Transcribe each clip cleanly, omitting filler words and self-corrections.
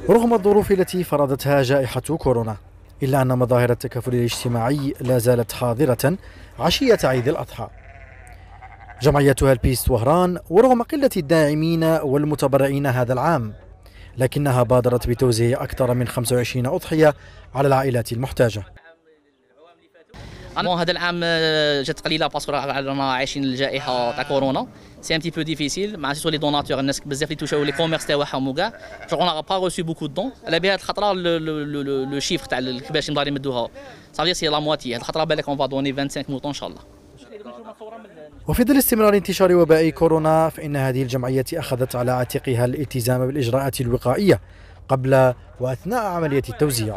رغم الظروف التي فرضتها جائحة كورونا، إلا أن مظاهر التكافل الاجتماعي لا زالت حاضرة عشية عيد الأضحى. جمعية هيلبيس وهران ورغم قلة الداعمين والمتبرعين هذا العام، لكنها بادرت بتوزيع أكثر من 25 أضحية على العائلات المحتاجة. هذا العام جات قليله باسكو رانا عايشين الجائحه تاع كورونا، سي ان تي بو ديفيسيل مع سيسو لي دوناتور، الناس بزاف اللي توشاو لي كوميرس تاعهم وكاع جو اون با روسي بوكو دون. على بها هاد الخطره لو شيفر تاع كيفاش نقدر يمدوها صافي سي لا مواتي. هاد الخطره بالك اون فا دوني 25 موطون ان شاء الله. وفي ظل استمرار انتشار وباء كورونا، فإن هذه الجمعية أخذت على عاتقها الالتزام بالإجراءات الوقائية قبل وأثناء عملية التوزيع.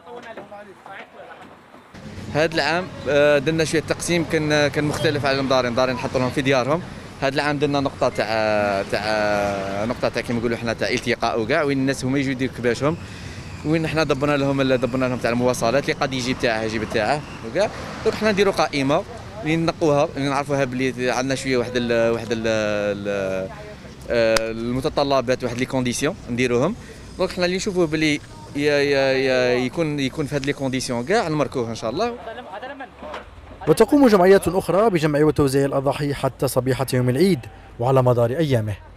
هذا العام درنا شويه التقسيم كان مختلف على المدارين نحطوا لهم في ديارهم. هذا العام درنا نقطه تاع كيما نقولوا حنا تاع التقاء وكاع، وين الناس هما يجوا يديروا كباشهم، وين حنا دبرنا لهم تاع المواصلات اللي قد يجيب تاعه وكاع. دونك حنا نديروا قائمه اللي نقوها اللي نعرفوها بلي عندنا شويه واحد المتطلبات، واحد لي كونديسيون نديروهم. دونك حنا اللي نشوفوه بلي يكون في هذه لي كونديسيون كاع نماركوه ان شاء الله. وتقوم جمعيات أخرى بجمع وتوزيع الأضاحي حتى صبيحة يوم العيد وعلى مدار أيامه.